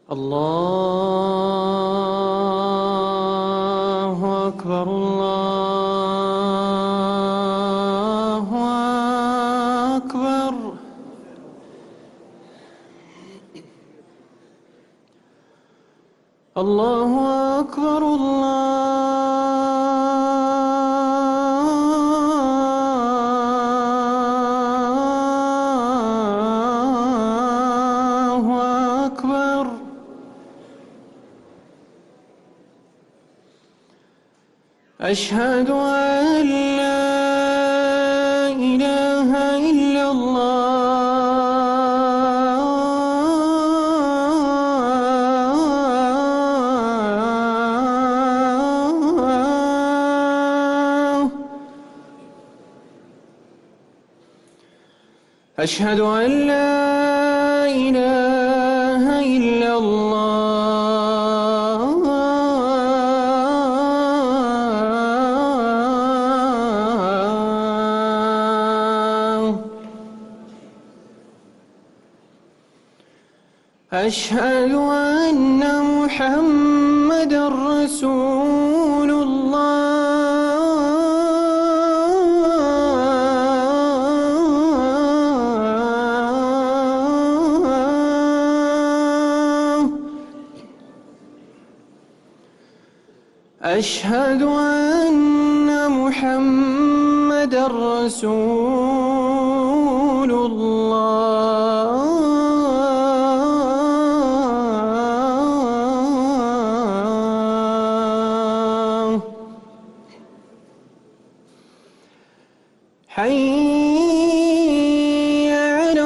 الله أكبر الله أكبر. الله أكبر الله أكبر. أشهد أن لا إله إلا الله. أشهد أن لا إله إلا الله. أشهد أن محمدًا رسول الله. أشهد أن محمدًا رسول الله. حي على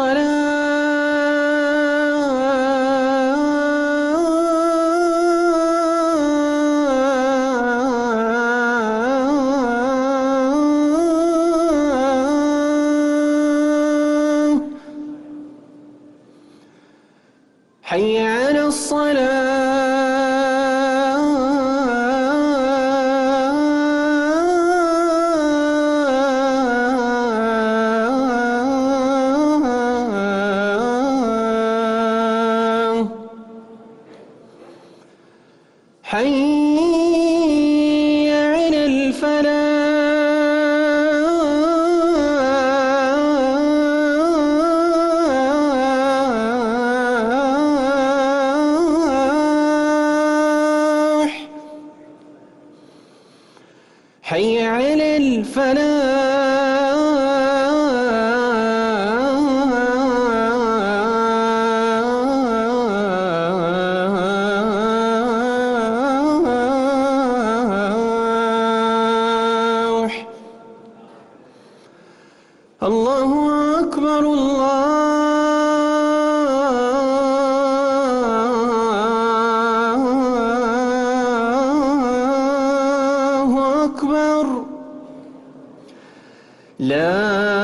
الصلاة. حي على الصلاة. حي على الفلاح. حي على الفلاح. الله أكبر الله أكبر. لا